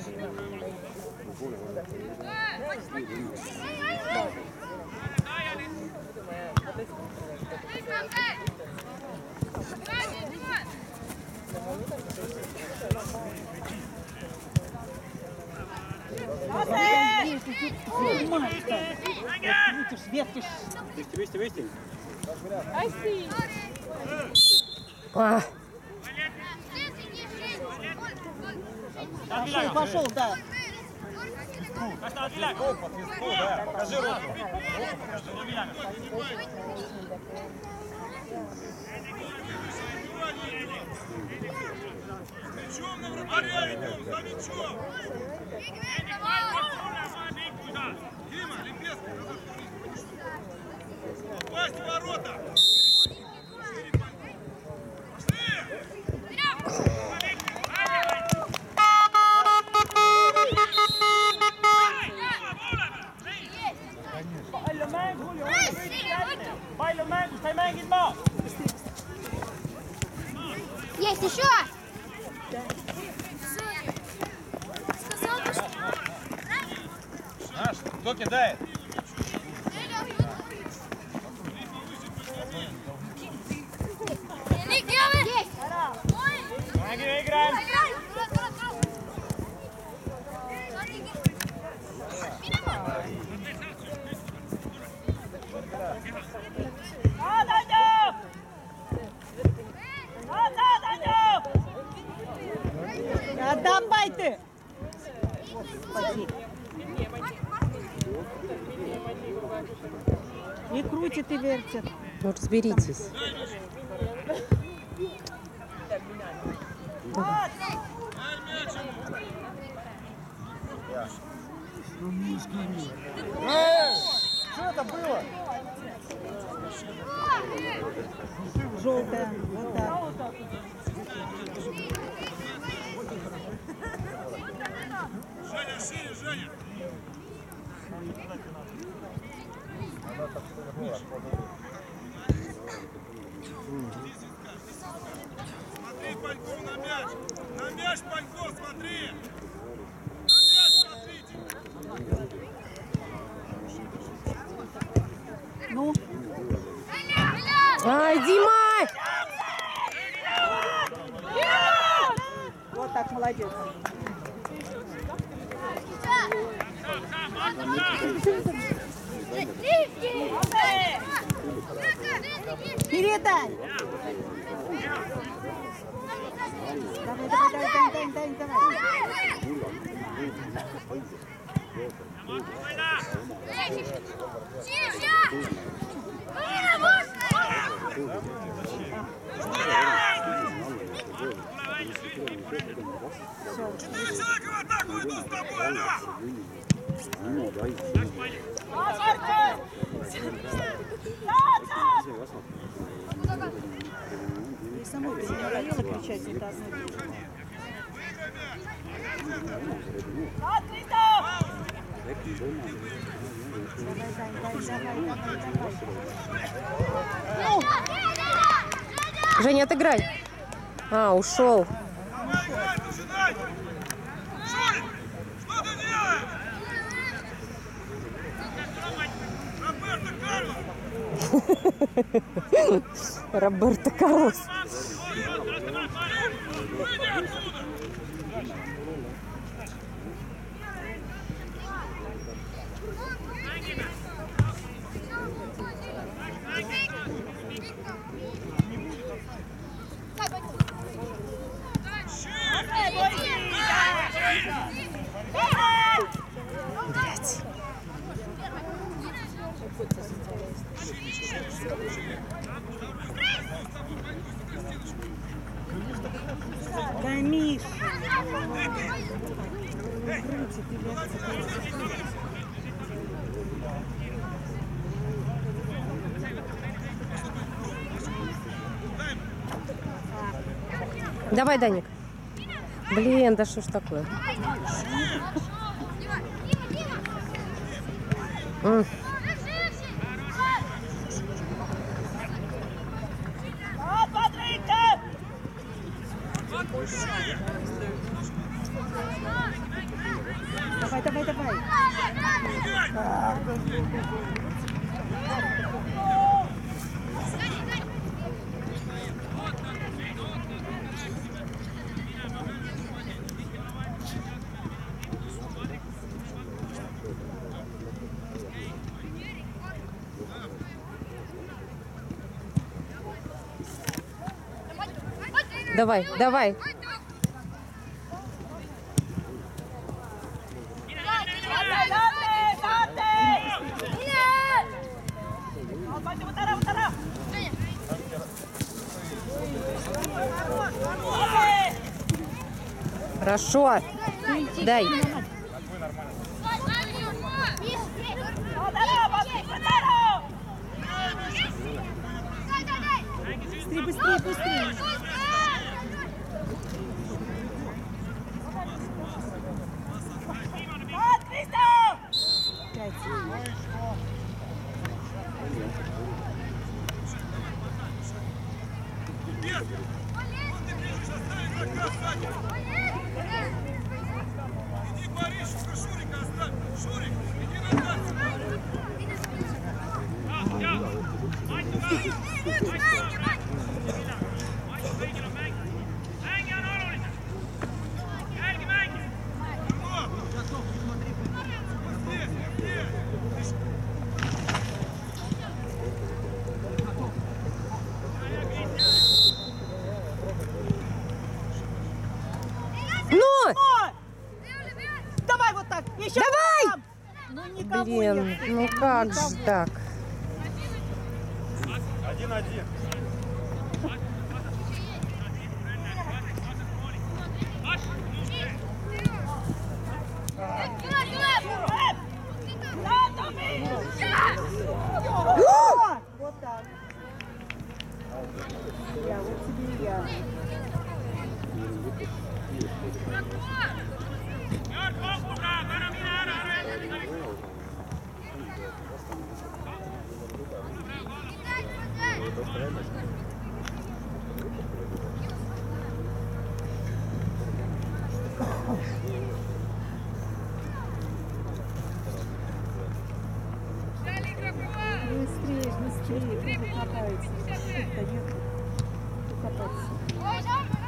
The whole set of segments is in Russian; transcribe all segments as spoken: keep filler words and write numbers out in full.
Вести, вести. А. Пошел, пошел, да. Покажи руку. Мячом на вратаря идем, за мячом! Дима, Лепецкий, попасть в ворота! Есть еще! Наш, кто кидает? Играем! Отдавай ты! Господи. И крутит, и вертит. Ну, разберитесь. Что это было? Желтая. Вот так. Женя, шире, Женя! Смотри, Паньков, на мяч! На мяч, Паньков, смотри! На мяч смотрите! Ну. Ай, Дима! Вот так, молодец. Передай! Давай, давай, давай, давай, давай, давай. Четыре человека в атаку идут с тобой, алло! И самой ты не надоело кричать, это одно. Давай, давай, давай, давай, давай. Женя, отыграй. А, ушел. Давай, давай, начинай! Шурик, что ты делаешь? Роберто Карлос! Роберто Карлос. Выйди отсюда! Да, Миш. Давай, Даник. Блин, да что ж такое? М. Давай, давай, давай. Давай, давай. Хорошо. Дай. Быстрее, быстрее, быстрее. Пять. Иди, Борисушка, Шурика оставь. Шурик, иди назад. Ну! Давай вот так. Еще Давай! там. Ну, никого Блин, нет. ну как же Никого. так? Один-один. О, вот так. Я, вот тебе и я. Быстрее, быстрее. Кто катается? Кто нет? Кто катается?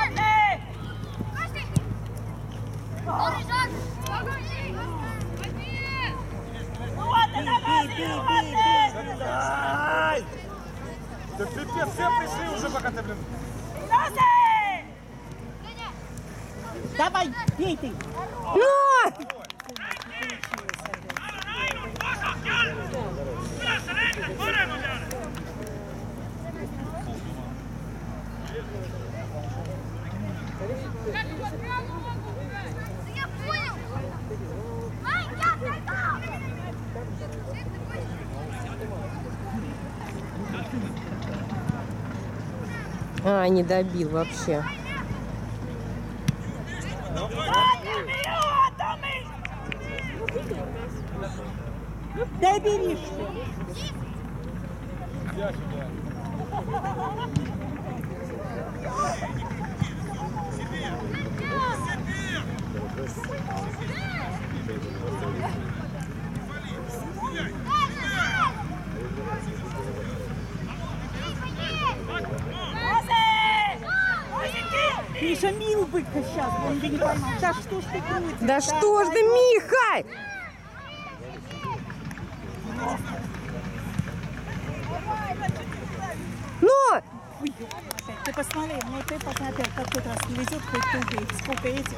Бей, бей, бей, бей. Ай! Да пипец, все пришли уже, пока ты, блин. Давай, бей ты. Ну! А, не добил вообще. Дай бери, что ли. Я сюда. Миша, мил бы сейчас, он бы не поймал. Да что ж ты крутишь? Да что ж ты, Миха! Ну! Ой, опять. Ты посмотри, ну ты посмотри, как тот раз не везет, хоть туго, сколько этих.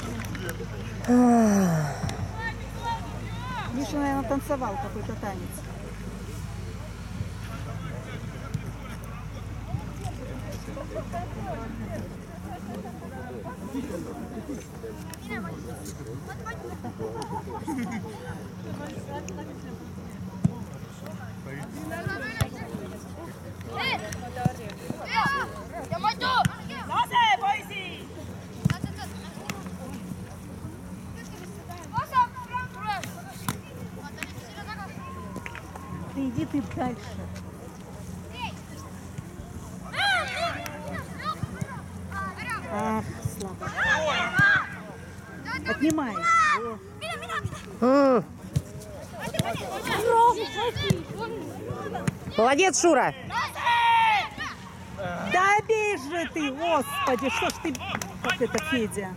Миша, наверное, танцевал какой-то танец. Ты иди ты дальше. Ах, слабо. Отнимай. О. М. Молодец, Шура. Да бей же ты, господи, что ж ты, как это, Федя?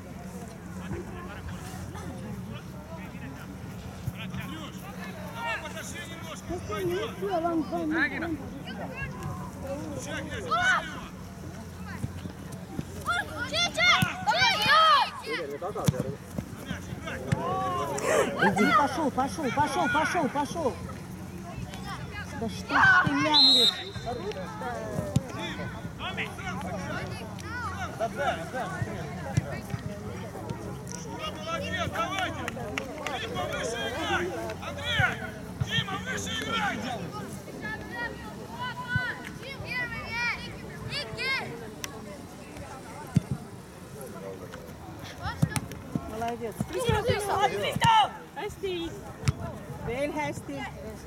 Давай подошли немножко, пойдет. Шаг, Яся, Иди, пошел, пошел, пошел, пошел, пошел. Да что ж ты мямлишь? молодец, давайте. Дима, выше играй. Андрей, Дима, выше играйте. Молодец. Бель Хести.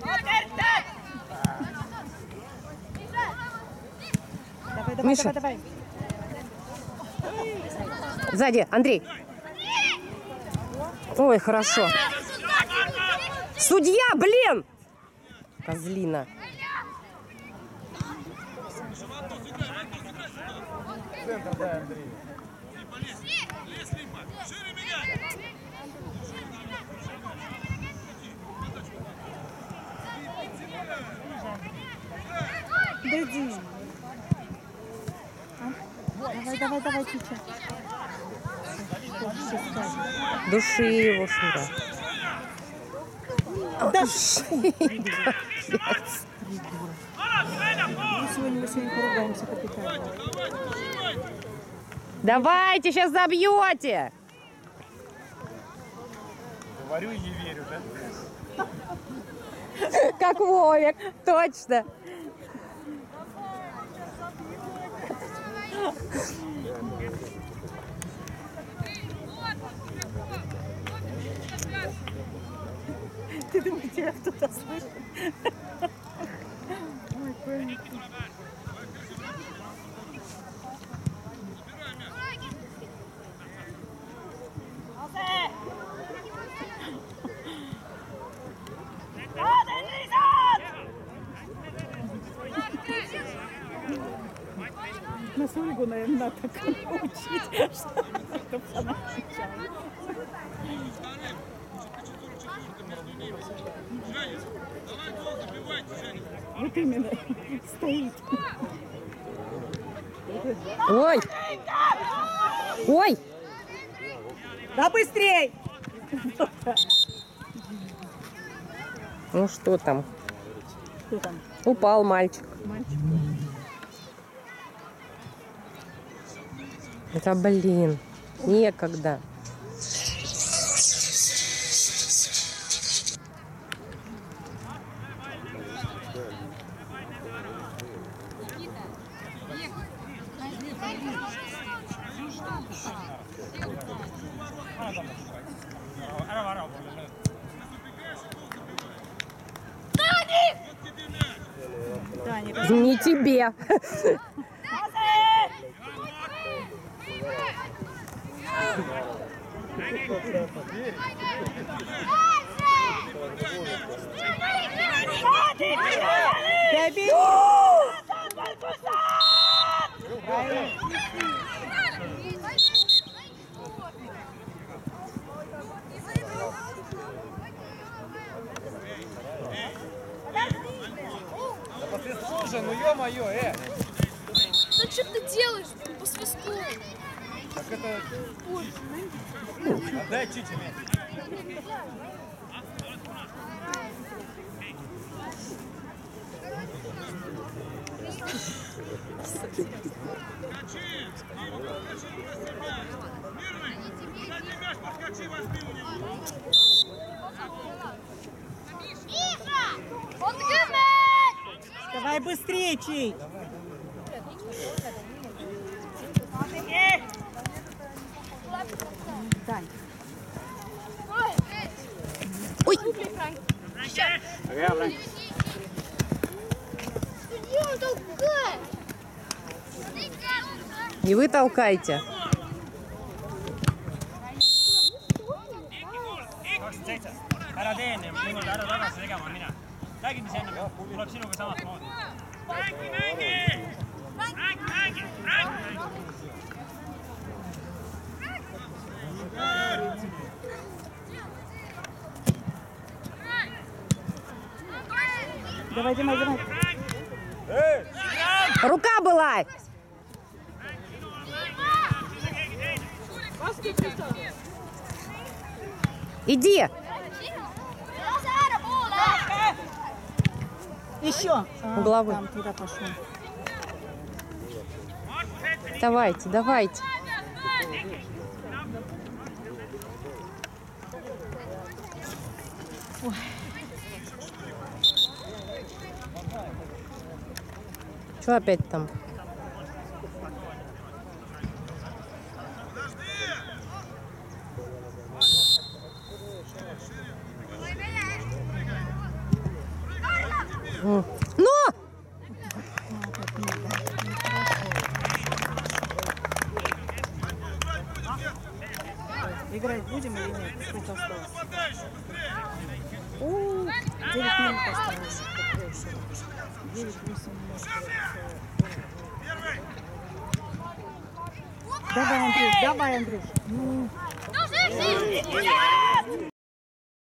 Давай, давай, Миша. давай, давай. Сзади, Андрей. Ой, хорошо. Судья, блин! Козлина. Центр, да, Андрей. Липа, лезь. Лезь, Липа. Шире меня. Да иди. А? Давай, давай, давай, Чича. Что же сейчас скажешь? Души его, Шура. Да мы сегодня, мы сегодня поругаемся капитально. Давайте, сейчас забьете. Говорю и не верю, да? Как Вовик, точно. Ты думаешь, тебя кто-то слышит? Ой, понял. На Ольгу, наверное, надо так учить, чтобы она отвечала. Давай гол забивайте, Женя. Вот именно, стоит. Ой! Ой! Да быстрей! Ну что там? Кто там? Упал мальчик. Мальчик. Это, блин, некогда. Таня, Не тебе. Беби! Слушай, ну ё-моё, э! Ну что ты делаешь по свистку? Так это... Отдай Чичи мяч. Задний мяч, подскочи, возьми у него. Он гимет! Давай быстрее, Чей! Тань. Ой! Не вы толкайте. Ära tee enne, niimoodi ära tagasi tegema, mine. Räägime see enne, tuleb sinuga samat moodi. Räägi, mängi! Räägi, mängi! Räägi! Давай, Дима, Дима. Рука была! Иди! Еще. А, Головой. Там туда пошел. Давайте, давайте. Что опять там? М. Но! Играть будем или нет? Сколько осталось? О, девять минут осталось. девять-восемь минут. Давай, Андрюш, давай, Андрюш. Ну. Ну, жди, жди.